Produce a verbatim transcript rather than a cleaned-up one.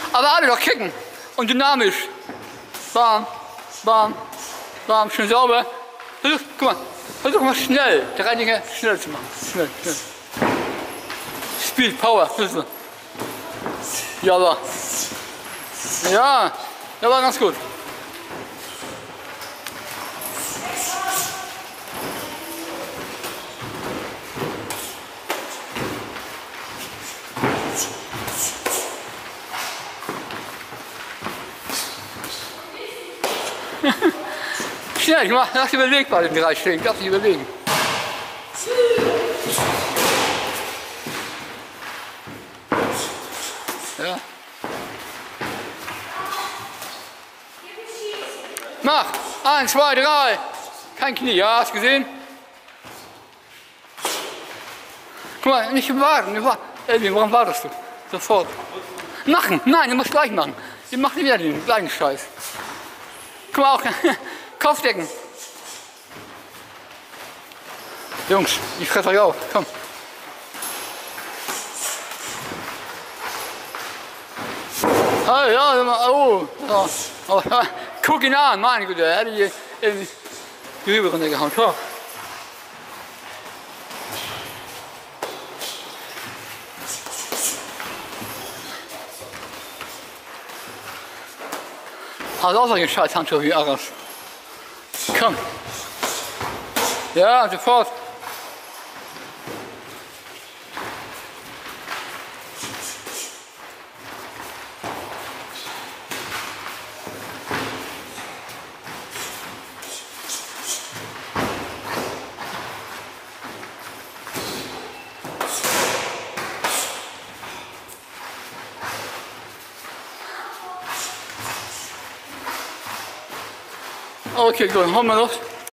Aber alle doch kicken und dynamisch. Bam, bam, bam, schön sauber. Versuch, guck mal, versuch mal schnell, der Reiniger schnell zu machen. Schnell, schnell. Speed, Power, Schlüssel. Ja, aber. Ja, der war ganz gut. Schnell, ich mach, lass überlegen bei den drei stehen, lass dich überlegen. Ja. Mach! Eins, zwei, drei! Kein Knie, ja, hast du gesehen? Guck mal, nicht warten, nicht warten. Elvin, warum wartest du? Sofort. Machen! Nein, du musst gleich machen. Die macht wieder den gleichen Scheiß. Guck mal, auch Kopfdecken. Jungs, ich fresse euch auf. Komm. Oh, ja, oh, oh, oh, guck ihn an, meine Güte, er hätte die, die, die Rübe runtergehauen. Schau. Hast auch solche scheiß Handschuhe wie Aras. Komm. Ja, sofort. Okay, gut, haben wir noch.